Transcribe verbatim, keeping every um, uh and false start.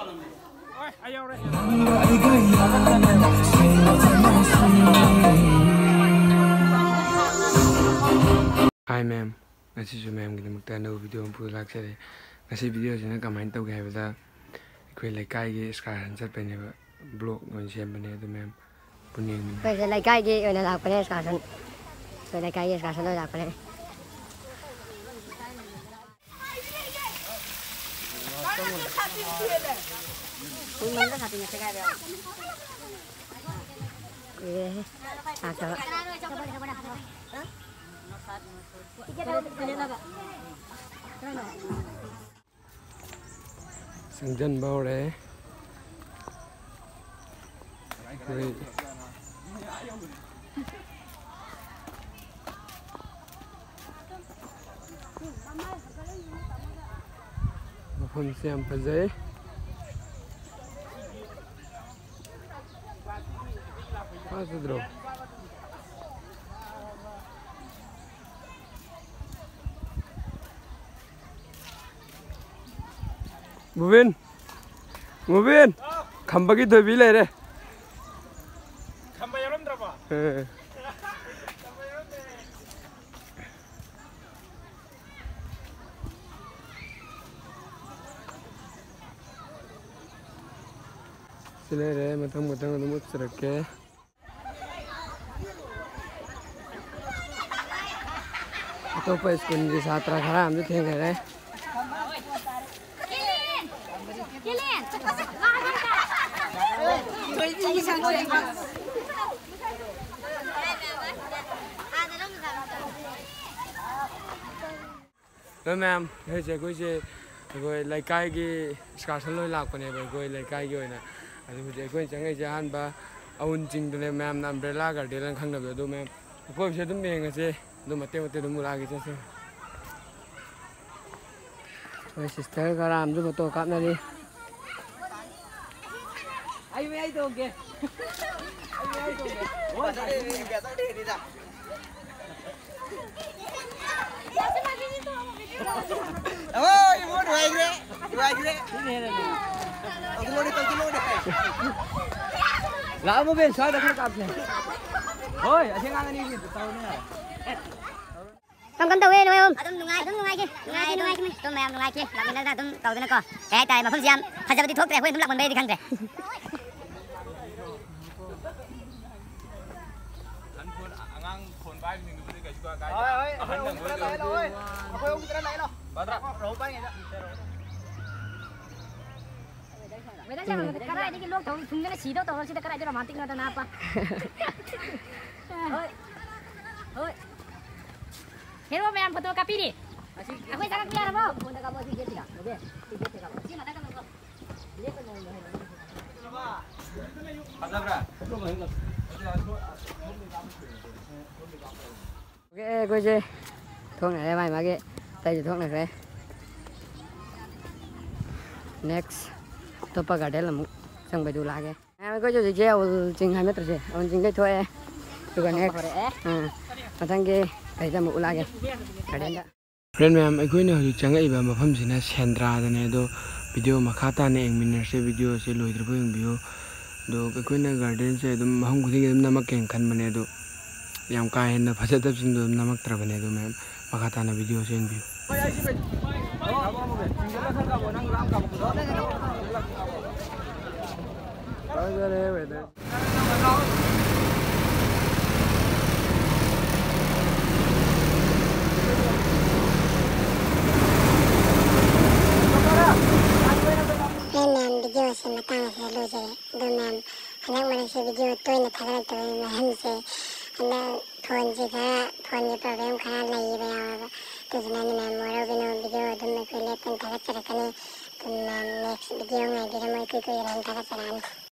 Hi ma'am, this is ma'am. Kita mukta no video pun lak sere. Nasi video sini kamain tau gaya benda. Kau lekai ke sekarang chat pene blog non siapa pene tu ma'am. Punya ni. Kau lekai ke orang lak pene sekarang. Kau lekai ke sekarang orang lak pene. Ini mana satu ni sekarang dia. Eh, tak tahu. Sengjan bau le. Mahon siam pazai. Apa tu? Mubin, Mubin, khamba ki thobi le re. Khamba yaram drama. Sile re, matang matang tu mut serake. Atau pas kun di satra khara am tu thengai re. Rồi ma'am, bây giờ cô sẽ cô lấy cái cái scarson lôi lạc của này rồi cô lấy cái cái này, thì bây giờ cô chẳng ngay giờ han ba, ông chính từ này ma'am nằm umbrella cả để lên khăn đập rồi ma'am, cô sẽ tụi mình cái gì, tụi mà tiêu tiêu tụi mua lại cái gì. Rồi sister cái làm tụi mà tổ cáp này đi. Ai mấy ai tổ kìa, ai mấy ai tổ kìa, ôi sao đi đi kìa sao đi đi ra. Ôi, mua đồ anh đấy, đồ anh đấy. Ông kilo đi, ông kilo đi. Lão mua bên xoay được không cặp này? Ôi, ở trên ngang đi thì tàu nữa. Không cầm tàu đi đúng không? Tụm đúng ngay, tụm đúng ngay kia, đúng ngay, đúng ngay kia, tụm mèo đúng ngay kia, làm cái này tụm tàu thế này co. Cái tài mà không xem, thay cho đi thuốc để quên tụm lạc bằng bê đi khăn rồi. Ôi ôi, ông kita lấy rồi. Ôi ông kita lấy rồi. Badra, rau bay vậy đó. Vậy đó chứ cái này cái lúc thùng thùng cái xí đâu tàu nó chỉ cái này cho romantic nó napa. Ôi. Ôi. Hello ma'am, foto copy đi. Aku sangat clear apa? Foto kamu tiga tiga. Okey. Tiga tiga. Sini ada kamu. Lihat kan ini. Badra. Ok, cô chị thuốc này đây mày mà cái tay thuốc này đây. Next, tôi bắt cả đây là một sang bài đu lá cái. Em có cho chị treo chừng hai mét rồi chị, ông chừng cái thôi. Tôi còn next, à, mà thằng kia phải ra một lá cái. Cả đây đó. Friend ma'am, aku ni hari canggih iba mafam sini Sandra dan itu video makata ni yang minat se video se loh itu yang video. Do aku ni garden se itu maham kucing itu nama kengkan mana itu. Yang kaya na pasal tu sing dum namak terabane tu ma'am makata na video sen view. Ma'am video se matang se lo je do ma'am anak mana se video tu ni thara tu ma'am se ana phone ji ka phone ji problem khara lai ba tu jana ni ma'am moro bino video dum me ko le pen thara chara kani tu ma'am next video ngai dira mai ko ko ran thara chara